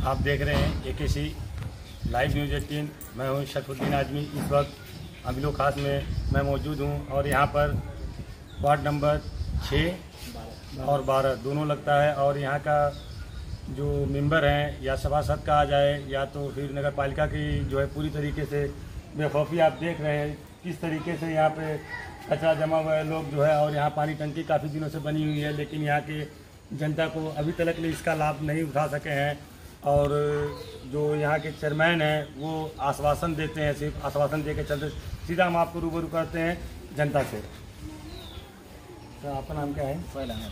आप देख रहे हैं AKC लाइव न्यूज़ 18। मैं हूं शरफुद्दीन आजमी। इस वक्त अमीलो खास में मैं मौजूद हूं और यहां पर वार्ड नंबर 6 और 12 दोनों लगता है और यहां का जो मेंबर हैं या सभासद कहा जाए या तो फिर नगर पालिका की जो है पूरी तरीके से बेखौफी आप देख रहे हैं किस तरीके से यहाँ पे कचरा जमा हुआ है लोग जो है। और यहाँ पानी टंकी काफ़ी दिनों से बनी हुई है लेकिन यहाँ के जनता को अभी तक इसका लाभ नहीं उठा सके हैं। और जो यहाँ के चेयरमैन हैं वो आश्वासन देते हैं, सिर्फ आश्वासन दे के चलते। सीधा हम आपको रूबरू करते हैं जनता से। तो आपका नाम क्या है?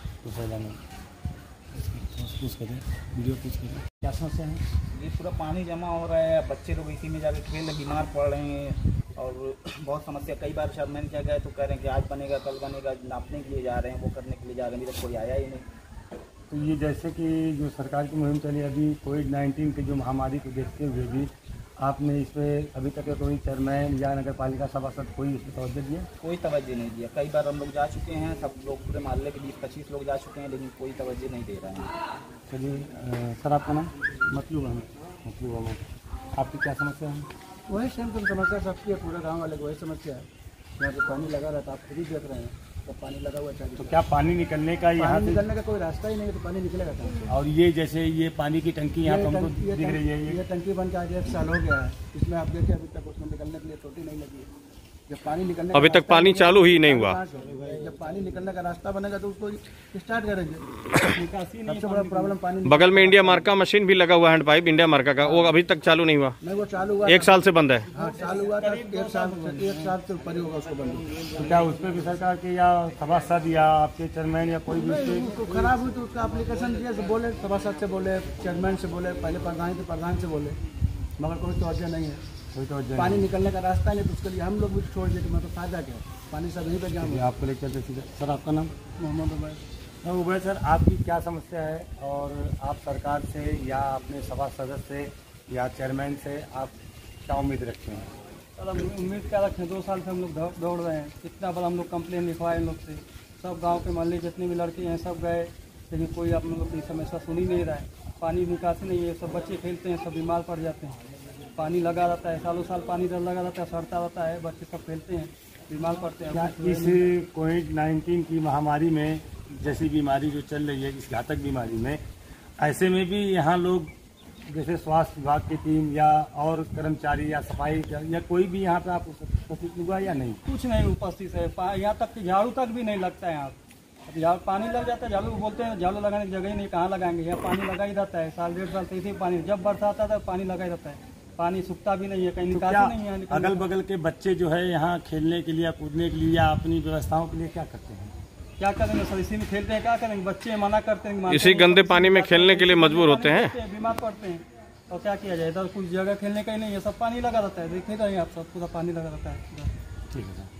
पूछ करें वीडियो पूछ करें क्या समस्या है? ये पूरा पानी जमा हो रहा है, बच्चे लोग इसी में जाके खेल बीमार पड़ रहे हैं और बहुत समस्या। कई बार चेयरमैन क्या गए तो कह रहे हैं कि आज बनेगा कल बनेगा, नापने के लिए जा रहे हैं, वो करने के लिए जा रहे हैं, अभी तक कोई आया ही नहीं। तो ये जैसे कि जो सरकार की मुहिम चली अभी कोविड-19 की जो महामारी को देखते हुए भी आपने इस पर अभी तक कोई चेयरमैन या नगर पालिका सभासद कोई इस पर तवज्जो दिया? कोई तवज्जो नहीं दिया। कई बार हम लोग जा चुके हैं, सब लोग पूरे मोहल्ले के 20-25 लोग जा चुके हैं लेकिन कोई तवज्जो नहीं दे रहे हैं। चलिए सर आपका नाम? मतलूब अहमद। आपकी क्या समस्या है? वही सेम समस्या सबकी है, पूरे गांव वाले को वही समस्या है। यहाँ पे पानी लगा रहता है, आप खुद ही देख रहे हैं तो पानी लगा हुआ है। तो क्या पानी निकलने का यहाँ से निकलने का कोई रास्ता ही नहीं है तो पानी निकलेगा कहाँ? और ये जैसे ये पानी की टंकी यहाँ पर हमको दिख रही है, ये टंकी बन के आज 1 साल हो गया है। इसमें आप देखिए अभी तक उसमें निकलने के लिए टोटी नहीं लगी है। जब पानी निकलने अभी तक पानी चालू ही नहीं हुआ। जब पानी निकलने का रास्ता बनेगा तो उसको स्टार्ट करेंगे। सबसे बड़ा प्रॉब्लम पानी। बगल में इंडिया मार्क का मशीन भी लगा हुआ है, हैंड पाइप इंडिया मार्क का, वो अभी तक चालू नहीं हुआ। नहीं वो चालू हुआ 1 साल से बंद है। हाँ चालू हुआ था 1 साल से ऊपर ही होगा उसको बंद। तो क्या उसमें भी सरकार के या सभासद या आपके चेयरमैन या कोई भी उसको खराब हुई तो उसका एप्लीकेशन दिया तो बोले सभासद से बोले, चेयरमैन से बोले, पहले प्रधान से बोले मगर कोई तवज्जो नहीं है। पानी निकलने का रास्ता नहीं तो उसके लिए हम लोग भी छोड़ देते। मैं तो फायदा क्या, पानी सब यहीं पे जाएंगे। आपको लेकर चलते सीधे। सर आपका नाम? मोहम्मद उबैद। उबैद सर आपकी क्या समस्या है और आप सरकार से या अपने सभा सदस्य से या चेयरमैन से आप क्या उम्मीद रखते हैं? सर हम उम्मीद क्या रखें, 2 साल से हम लोग दौड़ रहे हैं। कितना बार हम लोग कंप्लेन लिखवाए इन लोग से, सब गाँव के मोहल्ले जितने भी लड़के हैं सब गए लेकिन कोई आप लोग की समस्या सुन ही नहीं रहा है। पानी निकासी नहीं है, सब बच्चे खेलते हैं, सब बीमार पड़ जाते हैं। पानी लगा रहता है, सालों साल पानी लगा रहता है, सड़ता रहता है, बच्चे सब खेलते हैं, बीमार पड़ते हैं। क्या इस कोविड-19 की महामारी में जैसी बीमारी जो चल रही है, इस घातक बीमारी में, ऐसे में भी यहाँ लोग जैसे स्वास्थ्य विभाग की टीम या और कर्मचारी या सफाई या कोई भी यहाँ पे आप उपस्थित हुआ या नहीं? कुछ नहीं उपस्थित है। यहाँ तक कि झाड़ू तक भी नहीं लगता है यहाँ। अब पानी लग जाता है, झाड़ू बोलते हैं झाड़ू लगाने की जगह ही नहीं, कहाँ लगाएंगे? यहाँ पानी लगा ही रहता है, 1.5 साल से इसी पानी, जब बरसात आता है पानी लगा ही रहता है, पानी सूखता भी नहीं है, कहीं निकासी नहीं है। अगल बगल के बच्चे जो है यहाँ खेलने के लिए, कूदने के लिए या अपनी व्यवस्थाओं के लिए क्या करते हैं? क्या करेंगे सर, इसी में खेलते हैं, क्या करेंगे? बच्चे मना करते हैं, इसी गंदे पानी में खेलने के लिए मजबूर होते हैं, बीमार पड़ते हैं। और क्या किया जाए, इधर कुछ जगह खेलने का ही नहीं है, सब पानी लगा रहता है। देखेगा ही आप, सब पूरा पानी लगा रहता है। ठीक है सर।